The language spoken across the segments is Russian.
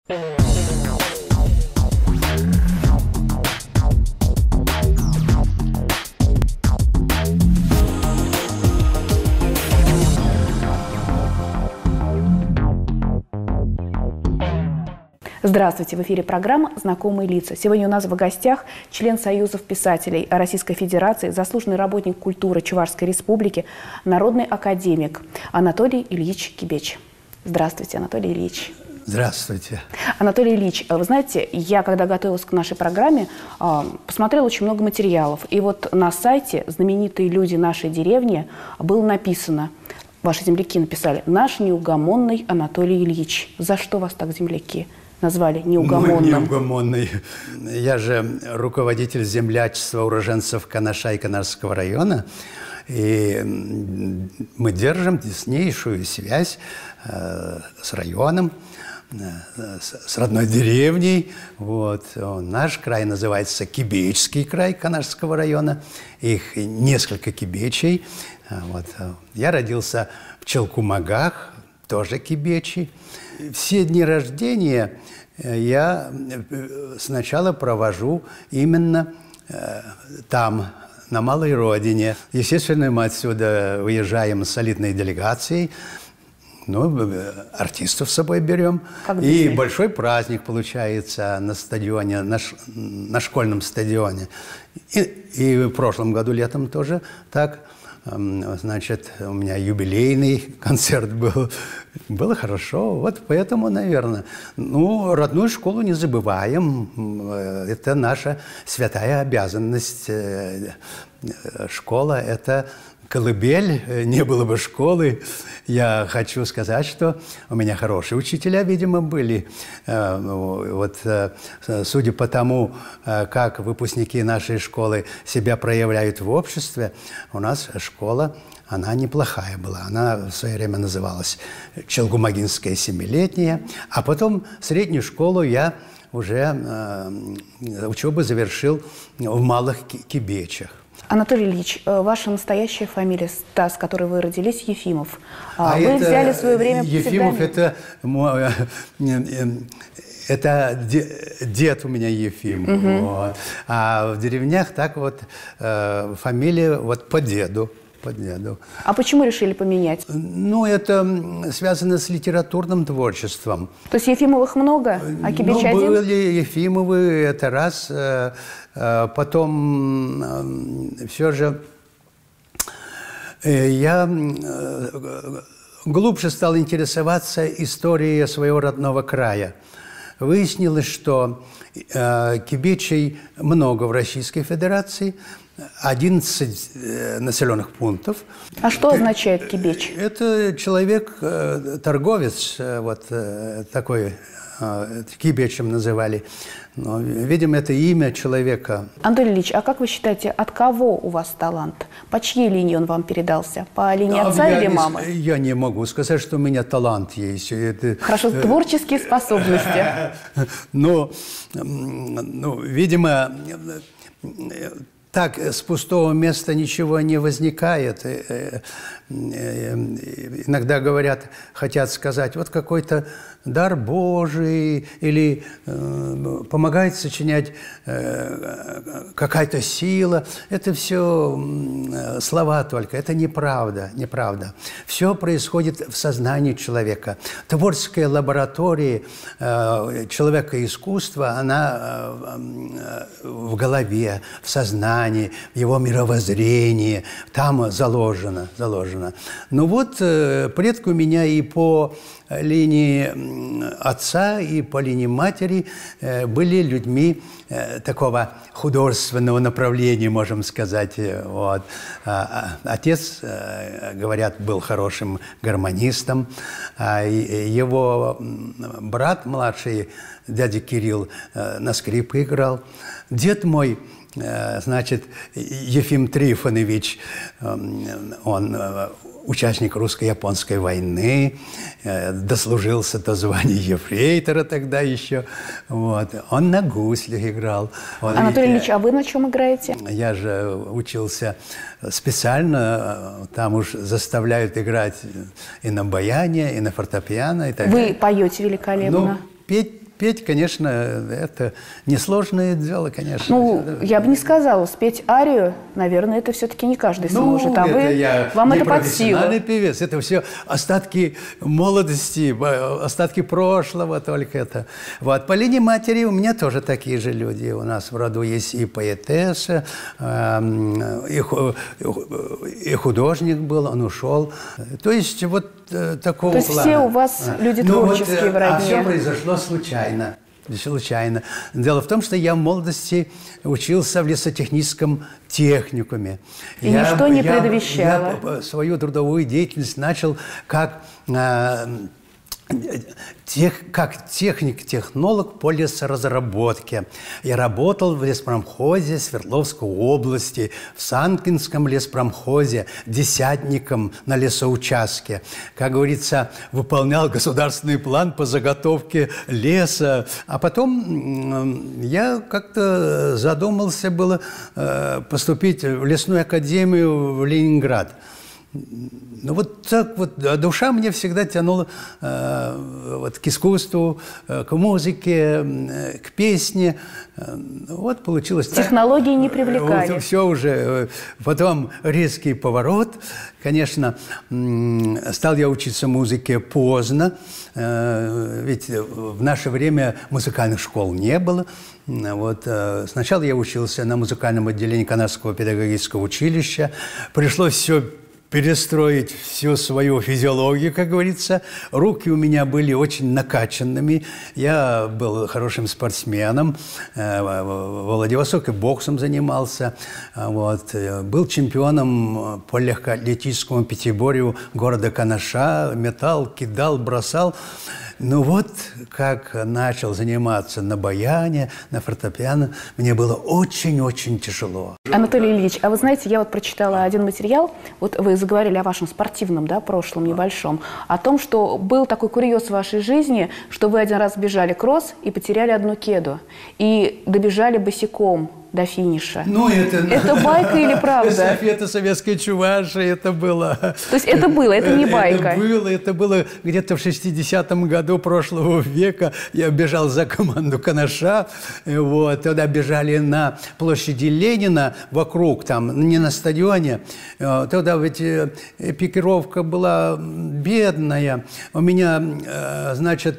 Здравствуйте! В эфире программа «Знакомые лица». Сегодня у нас в гостях член Союзов писателей Российской Федерации, заслуженный работник культуры Чувашской Республики, народный академик Анатолий Ильич Кибеч. Здравствуйте, Анатолий Ильич. Здравствуйте. Анатолий Ильич, вы знаете, я, когда готовилась к нашей программе, посмотрела очень много материалов. И вот на сайте «Знаменитые люди нашей деревни» было написано, ваши земляки написали, «Наш неугомонный Анатолий Ильич». За что вас так земляки назвали неугомонным? Неугомонный. Я же руководитель землячества уроженцев Канаша и Канарского района. И мы держим теснейшую связь с районом, с родной деревней. Вот. Наш край называется Кибечский край Канарского района. Их несколько кибечей. Вот. Я родился в Челкумагах, тоже кибечи. Все дни рождения я сначала провожу именно там, на малой родине. Естественно, мы отсюда уезжаем с солидной делегацией. Ну, артистов с собой берем. И большой праздник получается на стадионе, на школьном стадионе. И в прошлом году летом тоже так. Значит, у меня юбилейный концерт был. Было хорошо. Вот поэтому, наверное. Ну, родную школу не забываем. Это наша святая обязанность. Школа – это колыбель. Не было бы школы. Я хочу сказать, что у меня хорошие учителя, видимо, были. Вот, судя по тому, как выпускники нашей школы себя проявляют в обществе, у нас школа, она неплохая была. Она в свое время называлась Челгумагинская семилетняя. А потом среднюю школу я уже учебу завершил в Малых Кибечах. Анатолий Ильич, ваша настоящая фамилия, та, с которой вы родились, Ефимов. Вы взяли в свое время Ефимов, это дед у меня Ефим. Вот. А в деревнях так вот фамилия вот по деду. А почему решили поменять? Ну, это связано с литературным творчеством. То есть Ефимовых много, а Кибеч один? Были Ефимовы, это раз. Потом все же я глубже стал интересоваться историей своего родного края. Выяснилось, что кибечей много в Российской Федерации, 11 населенных пунктов. А что означает кибеч? Это человек, торговец, вот такой, кибечем называли. Но, видимо, это имя человека. Анатолий Ильич, а как вы считаете, от кого у вас талант? По чьей линии он вам передался? По линии отца или мамы? Я не могу сказать, что у меня талант есть. Хорошо, творческие способности. Ну, видимо, так с пустого места ничего не возникает. Иногда говорят, хотят сказать, вот какой-то дар Божий, или помогает сочинять какая-то сила. Это все слова только, это неправда, неправда. Все происходит в сознании человека. Творческая лаборатория человека искусства, она в голове, в сознании, в его мировоззрении, там заложено. Ну вот, предки у меня и по линии отца, и по линии матери были людьми такого художественного направления, можем сказать. Вот. Отец, говорят, был хорошим гармонистом. Его брат младший, дядя Кирилл, на скрипке играл. Дед мой, значит, Ефим Трифонович, он участник русско-японской войны, дослужился до звания ефрейтора тогда еще. Вот. Он на гуслях играл. Анатолий Ильич, а вы на чем играете? Я же учился специально, там уж заставляют играть и на баяне, и на фортепиано. И так вы поете великолепно. Ну, петь петь, конечно, это несложное дело, конечно. Ну, я бы не сказала, спеть арию, наверное, это все-таки не каждый сможет, а вам это под силу. Певец, это все остатки молодости, остатки прошлого только это. Вот. По линии матери у меня тоже такие же люди. У нас в роду есть и поэтесса, и художник был, он ушел. То есть вот такого плана. То есть все у вас люди творческие в родне. А все произошло случайно. Дело в том, что я в молодости учился в лесотехническом техникуме. И ничто не предвещало. Я свою трудовую деятельность начал как техник-технолог по лесоразработке. Я работал в леспромхозе Свердловской области, в Санкинском леспромхозе, десятником на лесоучастке. Как говорится, выполнял государственный план по заготовке леса. А потом я как-то задумался было поступить в лесную академию в Ленинград. Ну, вот так вот. Душа мне всегда тянула вот, к искусству, к музыке, к песне. Вот получилось так. Технологии не привлекали. Вот, все уже. Потом резкий поворот. Конечно, стал я учиться музыке поздно. Ведь в наше время музыкальных школ не было. Вот. Сначала я учился на музыкальном отделении Канадского педагогического училища. Пришлось все перестроить всю свою физиологию, как говорится. Руки у меня были очень накачанными. Я был хорошим спортсменом. В Владивостоке боксом занимался. Вот. Был чемпионом по легкоатлетическому пятиборью города Канаша. Метал, кидал, бросал. Ну вот, как начал заниматься на баяне, на фортепиано, мне было очень-очень тяжело. Анатолий Ильич, а вы знаете, я вот прочитала один материал, вот вы заговорили о вашем спортивном, да, прошлом небольшом, о том, что был такой курьез в вашей жизни, что вы один раз бежали кросс и потеряли одну кеду, и добежали босиком до финиша. Ну, это байка или правда? Эстафета советской Чувашии, это было. То есть это было, это не байка? Это было где-то в 60-м году прошлого века. Я бежал за команду Канаша. Вот. Тогда бежали на площади Ленина вокруг, там, не на стадионе. Тогда ведь пикировка была бедная. У меня, значит,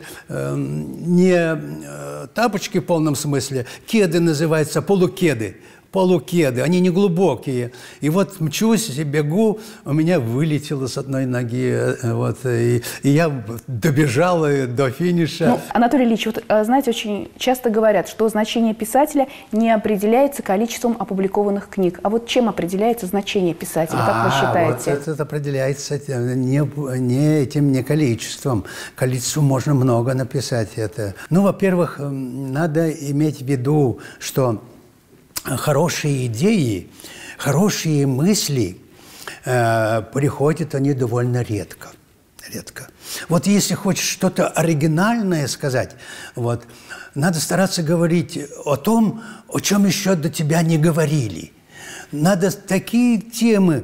не тапочки в полном смысле, кеды называются, полукеды, они не глубокие. И вот мчусь, бегу, у меня вылетело с одной ноги, вот, и я добежал до финиша. Ну, Анатолий Ильич, вот, знаете, очень часто говорят, что значение писателя не определяется количеством опубликованных книг. А вот чем определяется значение писателя, как вы считаете? Вот это определяется не этим, не количеством. Количеством можно много написать. Это. Ну, во-первых, надо иметь в виду, что хорошие идеи, хорошие мысли приходят они довольно редко. Вот если хочешь что-то оригинальное сказать, вот, надо стараться говорить о том, о чем еще до тебя не говорили. Надо такие темы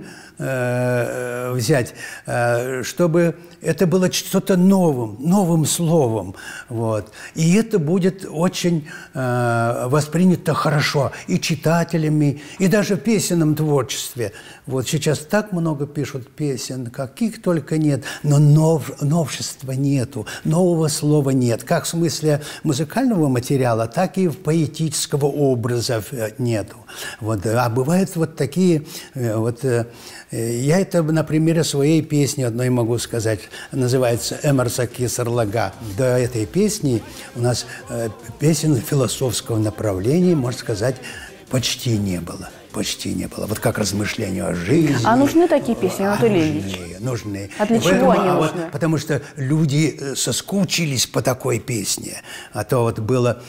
взять, чтобы это было что-то новым словом. Вот. И это будет очень воспринято хорошо и читателями, и даже в песенном творчестве. Вот сейчас так много пишут песен, каких только нет, но новшества нету, нового слова нет. Как в смысле музыкального материала, так и поэтического образа нету. Вот. А бывают вот такие вот. Я это на примере своей песни одной могу сказать. Называется «Эмерсаки Сарлага». До этой песни у нас песен философского направления, можно сказать, почти не было. Вот как размышления о жизни. А нужны такие песни, Анатолий Ильич? Нужны. А для чего они нужны? Потому что люди соскучились по такой песне. А то вот было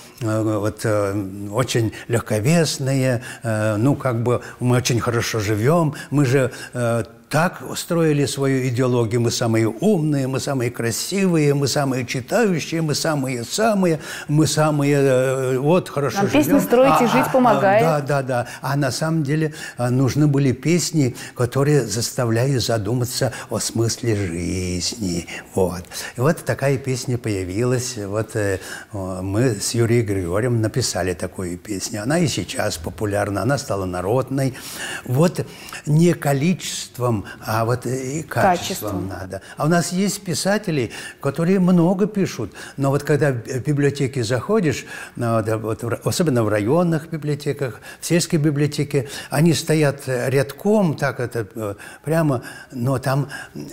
очень легковесное, ну, как бы мы очень хорошо живем, мы же так устроили свою идеологию. Мы самые умные, мы самые красивые, мы самые читающие, мы самые-самые, мы самые, вот, хорошо нам живем. Песни строить и жить помогает. Да. А на самом деле нужны были песни, которые заставляют задуматься о смысле жизни. Вот. И вот такая песня появилась. Вот мы с Юрием Григорьевым написали такую песню. Она и сейчас популярна, она стала народной. Вот не количеством, а вот и качеством надо. А у нас есть писатели, которые много пишут, но вот когда в библиотеки заходишь, вот, особенно в районных библиотеках, в сельской библиотеке, они стоят рядком, так это прямо, но там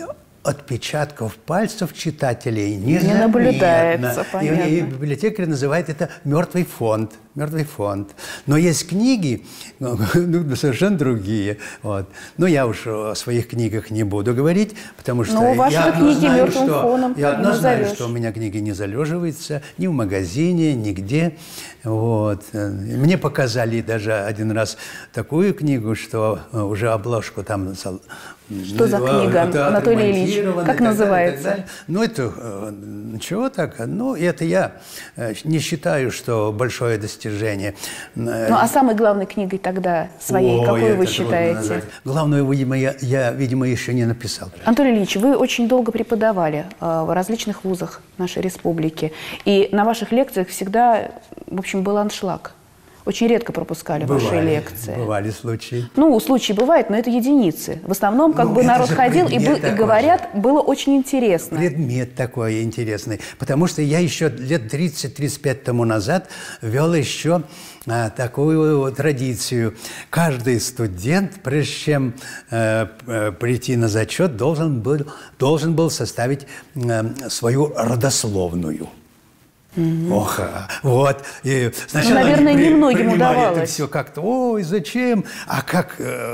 отпечатков пальцев читателей не наблюдается, понятно. И библиотекарь называет это мертвый фонд. Мертвый фонд. Но есть книги, совершенно другие. Вот. Но я уж о своих книгах не буду говорить, потому что я книги мертвым фоном я одно знаю, что у меня книги не залеживаются ни в магазине, нигде. Вот. Мне показали даже один раз такую книгу, что уже обложку там... Что за книга, Анатолий Ильич? Как называется? Ну, это ничего так. Ну, это я не считаю, что большое достижение. Ну, а самой главной книгой тогда своей, какую вы считаете? Главную, я, видимо, еще не написал. Анатолий Ильич, вы очень долго преподавали в различных вузах нашей республики. И на ваших лекциях всегда, в общем, был аншлаг. Очень редко пропускали ваши лекции. Бывали случаи. Ну, случаи бывают, но это единицы. В основном, как бы народ ходил, и говорят, было очень интересно. Предмет такой интересный. Потому что я еще лет 30-35 тому назад вел еще такую традицию. Каждый студент, прежде чем прийти на зачет, должен был составить свою родословную. Ох, вот. И сначала наверное, немногим удавалось. Это все как-то, ой, зачем? А как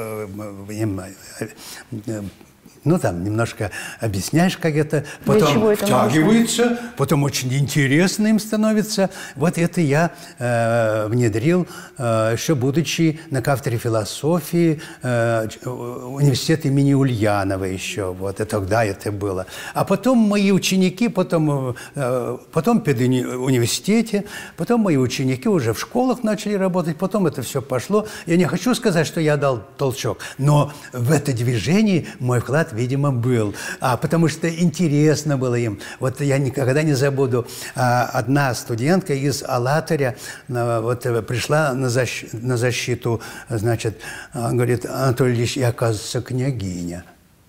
ну, там, немножко объясняешь, как это, потом это втягивается, потом очень интересно им становится. Вот это я внедрил, еще будучи на кафедре философии университета имени Ульянова еще. Вот, и тогда это было. А потом мои ученики, потом в педуниверситете, потом мои ученики уже в школах начали работать, потом это все пошло. Я не хочу сказать, что я дал толчок, но в это движение мой вклад, видимо, был. Потому что интересно было им. Вот я никогда не забуду, одна студентка из Алатыря вот, пришла на защиту, значит, говорит: Анатолий Ильич, я, оказывается, княгиня.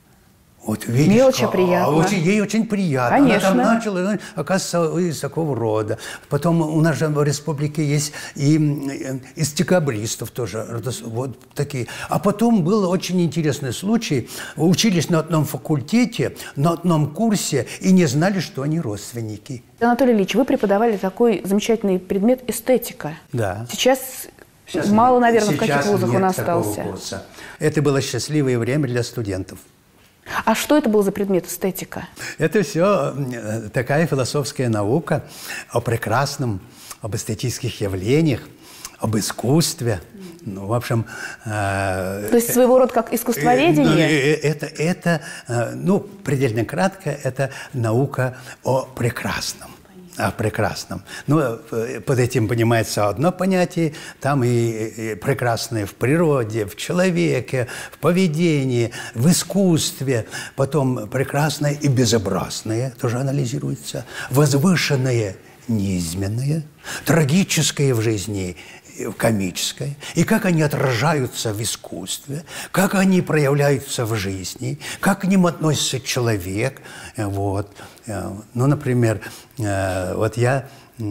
Вот видишь, мне очень приятно. Ей очень приятно. Конечно. Она там начала, оказывается, из такого рода. Потом у нас же в республике есть и из декабристов тоже вот такие. А потом был очень интересный случай. Учились на одном факультете, на одном курсе и не знали, что они родственники. Анатолий Ильич, вы преподавали такой замечательный предмет эстетика. Да. Сейчас мало, наверное, в каких вузах он остался. Курса. Это было счастливое время для студентов. А что это был за предмет эстетика? Это все такая философская наука о прекрасном, об эстетических явлениях, об искусстве. Ну, в общем... То есть своего рода как искусствоведение? Это предельно кратко, это наука о прекрасном. О прекрасном. Ну, под этим понимается одно понятие, там и прекрасное в природе, в человеке, в поведении, в искусстве, потом прекрасное и безобразное тоже анализируется, возвышенное, низменное, трагическое в жизни, комическое, и как они отражаются в искусстве, как они проявляются в жизни, как к ним относится человек. Вот. Ну, например, вот я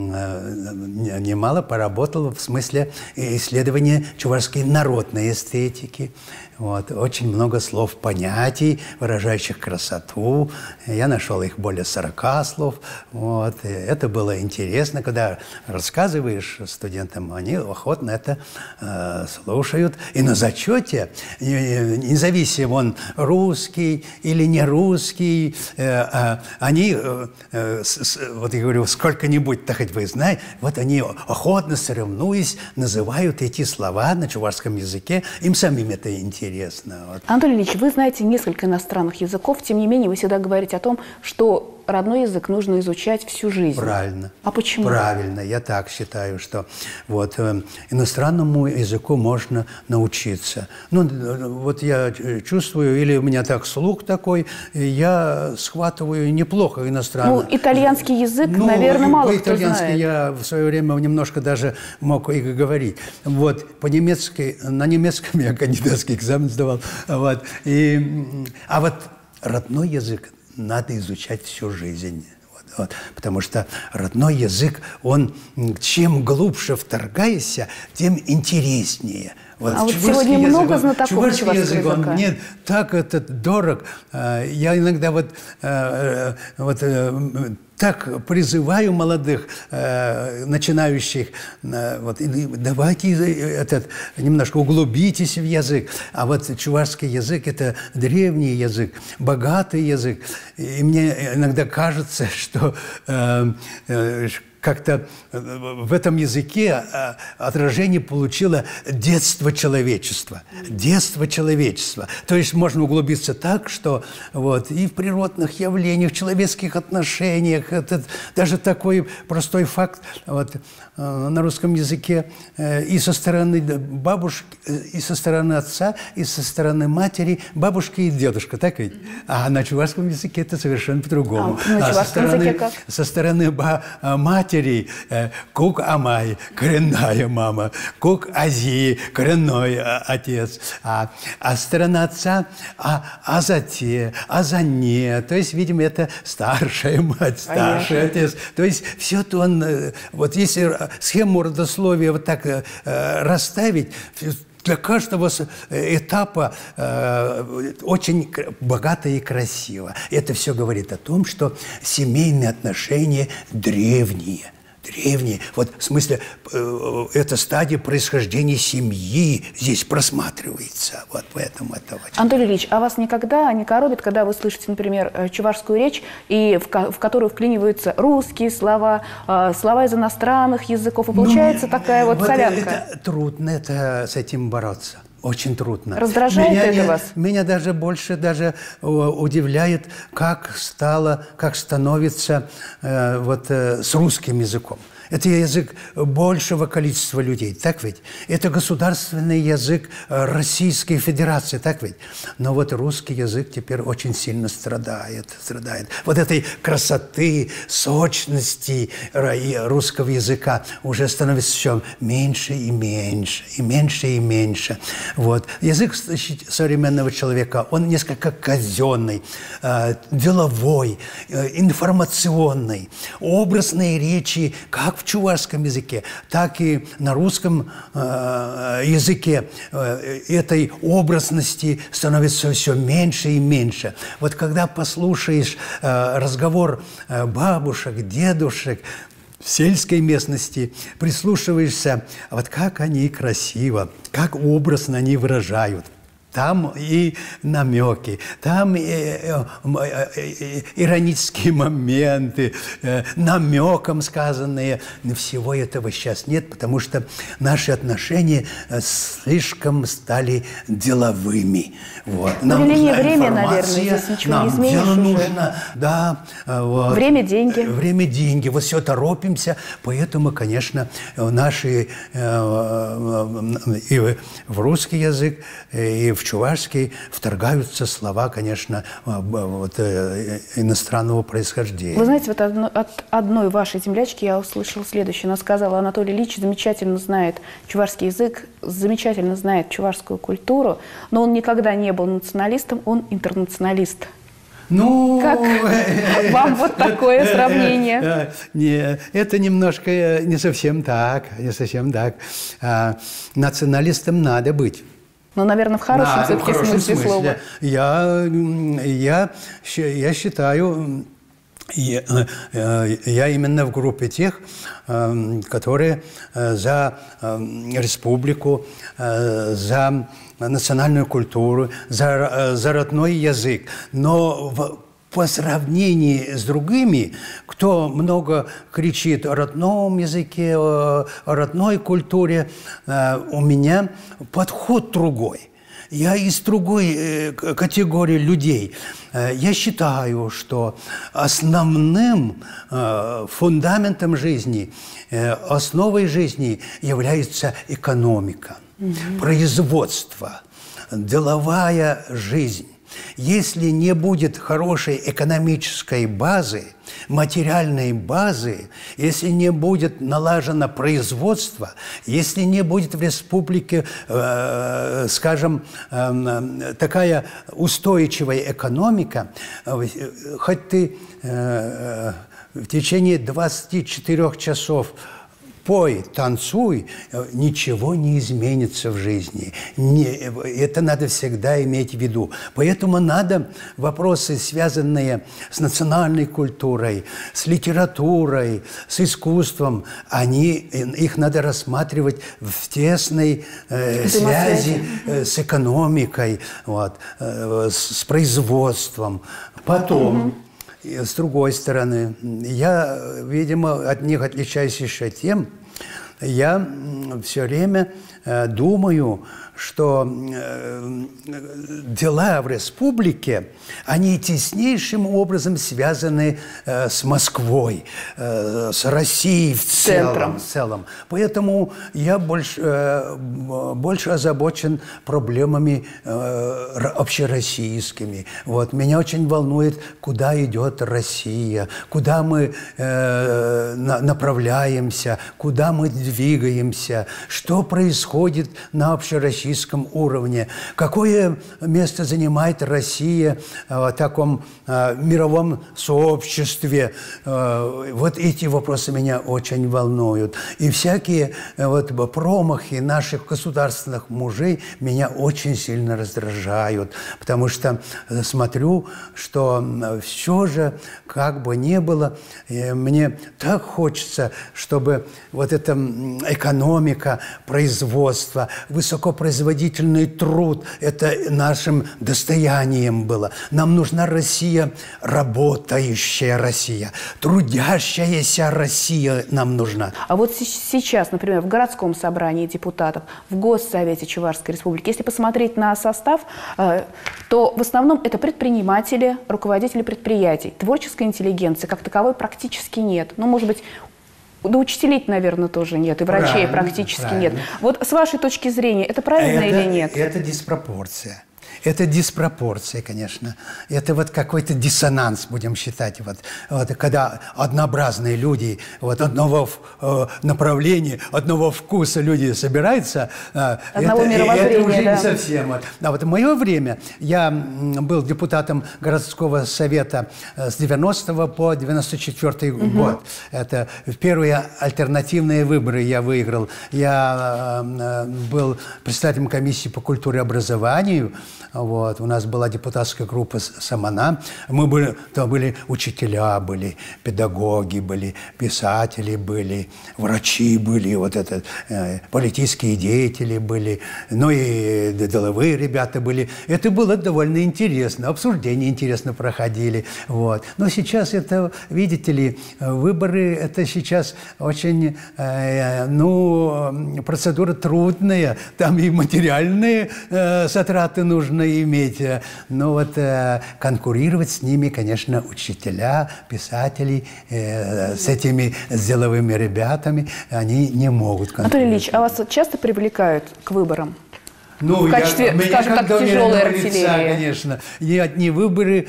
немало поработал в смысле исследования чувашской народной эстетики. Вот. Очень много слов, понятий, выражающих красоту. Я нашел их более 40 слов. Вот. И это было интересно, когда рассказываешь студентам, они охотно это слушают. И на зачете, независимо он русский или не русский, они, вот я говорю, сколько-нибудь, так хоть вы знаете, вот они охотно соревнуясь называют эти слова на чувашском языке, им самим это интересно. Вот. Анатолий Ильич, вы знаете несколько иностранных языков, тем не менее вы всегда говорите о том, что родной язык нужно изучать всю жизнь. Правильно. А почему? Правильно, я так считаю, что вот иностранному языку можно научиться. Ну, вот я чувствую, или у меня так слух такой, я схватываю неплохо иностранный. Ну, итальянский язык, наверное, мало кто знает. Итальянский я в свое время немножко даже мог и говорить. Вот, по-немецки, на немецком я кандидатский экзамен сдавал. Вот, а вот родной язык надо изучать всю жизнь. Вот, потому что родной язык, он чем глубже вторгаешься, тем интереснее. Вот, а вот сегодня много знатоков чувашского языка. Он мне так дорог. Я иногда так призываю молодых, начинающих, вот, давайте немножко углубитесь в язык. А вот чувашский язык – это древний язык, богатый язык. И мне иногда кажется, что как-то в этом языке отражение получило детство человечества. Детство человечества. То есть можно углубиться так, что вот, и в природных явлениях, в человеческих отношениях, даже такой простой факт вот, на русском языке и со стороны бабушки, и со стороны отца, и со стороны матери, бабушка и дедушка, так ведь? А на чувашском языке это совершенно по-другому. На чувашском языке как? Со стороны матери Кук Амай, коренная мама, Кук Ази, коренной отец, а сторона отца Азате, Азане, то есть, видимо, это старшая мать, старший отец. То есть все это он, вот если схему родословия вот так расставить, для каждого этапа очень богато и красиво. Это все говорит о том, что семейные отношения древние. Древние. Вот в смысле, эта стадия происхождения семьи здесь просматривается. Вот поэтому это очень... Анатолий Ильич, а вас никогда не коробит, когда вы слышите, например, чувашскую речь, и в которую вклиниваются русские слова, слова из иностранных языков, и получается такая вот солянка? Это трудно с этим бороться. Очень трудно. Раздражает это вас? Меня даже больше удивляет, как становится с русским языком. Это язык большего количества людей, так ведь? Это государственный язык Российской Федерации, так ведь? Но вот русский язык теперь очень сильно страдает. Вот этой красоты, сочности русского языка уже становится все меньше и меньше, и меньше и меньше. Вот. Язык современного человека, он несколько казенный, деловой, информационный, образные речи, как в чувашском языке, так и на русском языке этой образности становится все меньше и меньше. Вот когда послушаешь разговор бабушек, дедушек в сельской местности, прислушиваешься, вот как они красиво, как образно они выражают. Там и намеки, там иронические моменты, намеком сказанные. Но всего этого сейчас нет, потому что наши отношения слишком стали деловыми. Вот. Нам нужна время, наверное, здесь ничего не изменишь уже. Нужно, да. Вот. Время – деньги. Время – деньги. Вот все торопимся, поэтому, конечно, наши и в русский язык, и в чувашский вторгаются слова, конечно, иностранного происхождения. Вы знаете, вот от одной вашей землячки я услышала следующее. Она сказала: Анатолий Ильич замечательно знает чувашский язык, замечательно знает чувашскую культуру, но он никогда не был националистом, он интернационалист. Ну, как вам вот такое сравнение? Не, это немножко не совсем так, националистом надо быть. Ну, наверное, в хорошем все-таки смысле слова. Я считаю, я именно в группе тех, которые за республику, за национальную культуру, за родной язык. Но по сравнению с другими, кто много кричит о родном языке, о родной культуре, у меня подход другой. Я из другой категории людей. Я считаю, что основным фундаментом жизни, основой жизни является экономика, производство, деловая жизнь. Если не будет хорошей экономической базы, материальной базы, если не будет налажено производство, если не будет в республике, скажем, такая устойчивая экономика, хоть ты в течение 24 часов пой, танцуй, ничего не изменится в жизни. Это надо всегда иметь в виду. Поэтому надо вопросы, связанные с национальной культурой, с литературой, с искусством, их надо рассматривать в тесной связи с экономикой, вот, с производством. Потом... С другой стороны, я, видимо, от них отличаюсь еще тем, я все время думаю, что дела в республике, они теснейшим образом связаны с Москвой, с Россией в целом. Поэтому я больше озабочен проблемами общероссийскими. Вот. Меня очень волнует, куда идет Россия, куда мы направляемся, куда мы двигаемся, что происходит на общероссийском уровне, какое место занимает Россия в таком мировом сообществе. Вот эти вопросы меня очень волнуют. И всякие промахи наших государственных мужей меня очень сильно раздражают, потому что смотрю, что все же, как бы ни было, мне так хочется, чтобы вот эта экономика, производство, высокопроизводительный труд – это нашим достоянием было. Нам нужна Россия, работающая Россия, трудящаяся Россия нам нужна. А вот сейчас, например, в городском собрании депутатов, в Госсовете Чувашской Республики, если посмотреть на состав, то в основном это предприниматели, руководители предприятий. Творческой интеллигенции как таковой практически нет. Ну, может быть, да учителей, наверное, тоже нет, и врачей практически нет. Вот с вашей точки зрения, это правильно или нет? Это диспропорция. Это диспропорция, конечно. Это вот какой-то диссонанс, будем считать. Вот, когда однообразные люди одного направления, одного вкуса люди собираются, одного это уже да. не совсем. А вот в мое время я был депутатом городского совета с 90 по 94 год. Это первые альтернативные выборы я выиграл. Я был председателем комиссии по культуре и образованию. Вот. У нас была депутатская группа «Самана». Там были учителя, были педагоги, были писатели, были врачи, были политические деятели были, ну и деловые ребята были. Это было довольно интересно, обсуждения интересно проходили. Вот. Но сейчас это, видите ли, выборы, это сейчас очень, процедура трудная, там и материальные затраты нужны иметь. Но конкурировать с ними, конечно, учителя, писатели, с этими деловыми ребятами, они не могут конкурировать. Анатолий Ильич, а вас часто привлекают к выборам? Ну, в качестве, скажем так, тяжелой артиллерии? Конечно. Не выборы,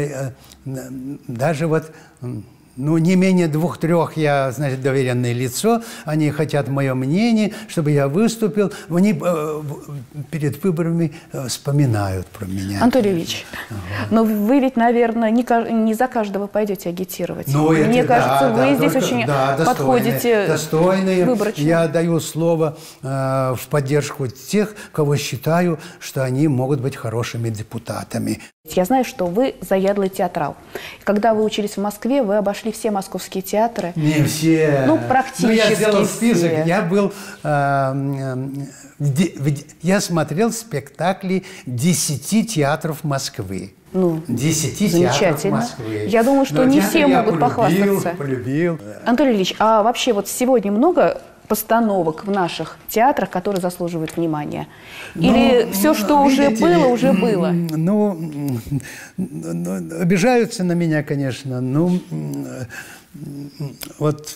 даже не менее 2-3 я, доверенное лицо, они хотят мое мнение, чтобы я выступил. Они перед выборами вспоминают про меня. Анатолий Ильич, но вы ведь, наверное, не за каждого пойдете агитировать. Мне кажется, вы здесь очень подходите выборочно. Я даю слово в поддержку тех, кого считаю, что они могут быть хорошими депутатами. Я знаю, что вы заядлый театрал. Когда вы учились в Москве, вы обошли все московские театры. Не все. Ну, практически я сделал список. все. Я был... я смотрел спектакли 10 театров Москвы. Ну, 10 театров замечательно. Москвы. Я думаю, что не все могут похвастаться. Полюбил. Анатолий Ильич, а вообще вот сегодня много постановок в наших театрах, которые заслуживают внимания? Или все, что уже было, уже было? Ну, обижаются на меня, конечно. Ну, вот,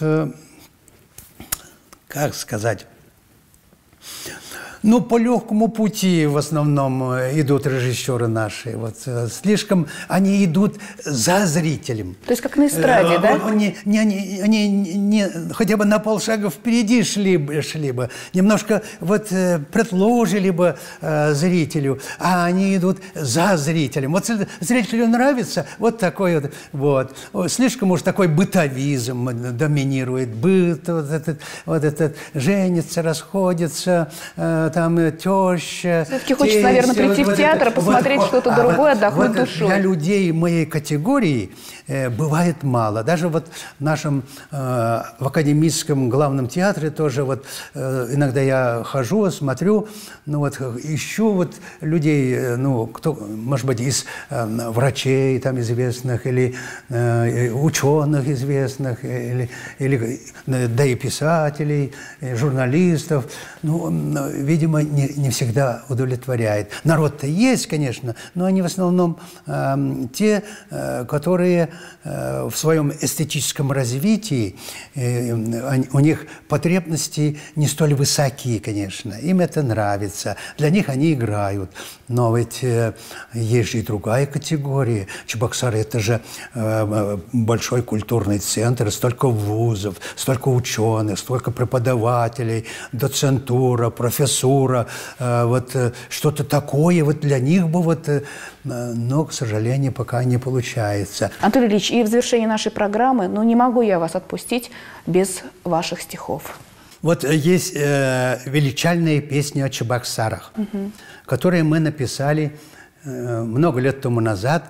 как сказать... Ну, по легкому пути в основном идут режиссеры наши. Вот, слишком они идут за зрителем. То есть как на эстраде, да? Они хотя бы на полшага впереди шли бы. Немножко вот предложили бы зрителю, а они идут за зрителем. Вот зрителю нравится вот такой вот. Слишком уж такой бытовизм доминирует. Быт, вот этот женится, расходится, там теща. Все-таки хочется, наверное, прийти в театр, посмотреть что-то другое, отдохнуть душой. Для людей моей категории бывает мало. Даже вот в нашем в Академическом главном театре тоже вот иногда я хожу, смотрю, ну вот ищу вот людей, ну кто, может быть, из врачей там известных или ученых известных, или да и писателей, и журналистов. Ну, видимо, не всегда удовлетворяет. Народ-то есть, конечно, но они в основном те, которые в своем эстетическом развитии, у них потребности не столь высокие, конечно. Им это нравится. Для них они играют. Но ведь есть же и другая категория. Чебоксары – это же большой культурный центр, столько вузов, столько ученых, столько преподавателей, доцентура, профессура. Вот что-то такое вот для них бы вот, но, к сожалению, пока не получается. Анатолий Ильич, и в завершении нашей программы, ну не могу я вас отпустить без ваших стихов. Вот есть величальные песни о Чебоксарах, которые мы написали много лет тому назад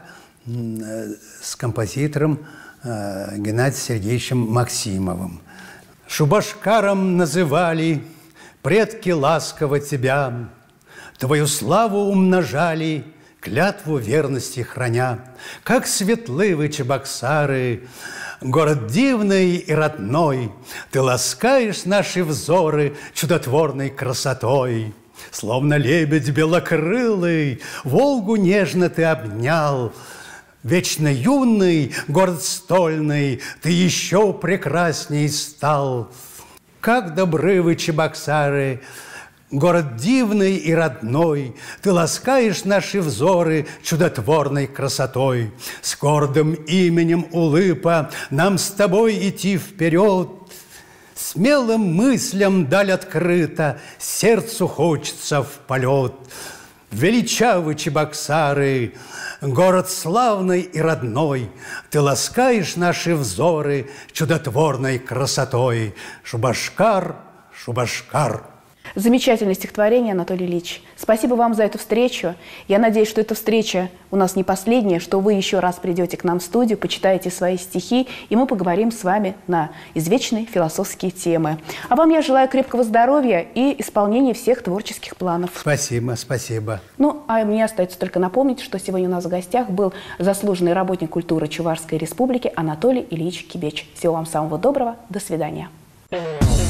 с композитором Геннадием Сергеевичем Максимовым. «Шубашкаром называли предки ласково тебя, твою славу умножали, клятву верности храня. Как светлы вы, Чебоксары, город дивный и родной, ты ласкаешь наши взоры чудотворной красотой. Словно лебедь белокрылый, Волгу нежно ты обнял. Вечно юный, город стольный, ты еще прекрасней стал. Как добры вы, Чебоксары, город дивный и родной, ты ласкаешь наши взоры чудотворной красотой. С гордым именем улыба нам с тобой идти вперед. Смелым мыслям даль открыта, сердцу хочется в полет. Величавы Чебоксары, город славный и родной, ты ласкаешь наши взоры чудотворной красотой. Шубашкар, Шубашкар». Замечательное стихотворение, Анатолий Ильич. Спасибо вам за эту встречу. Я надеюсь, что эта встреча у нас не последняя, что вы еще раз придете к нам в студию, почитаете свои стихи, и мы поговорим с вами на извечные философские темы. А вам я желаю крепкого здоровья и исполнения всех творческих планов. Спасибо, спасибо. Ну, а мне остается только напомнить, что сегодня у нас в гостях был заслуженный работник культуры Чувашской Республики Анатолий Ильич Кибеч. Всего вам самого доброго. До свидания.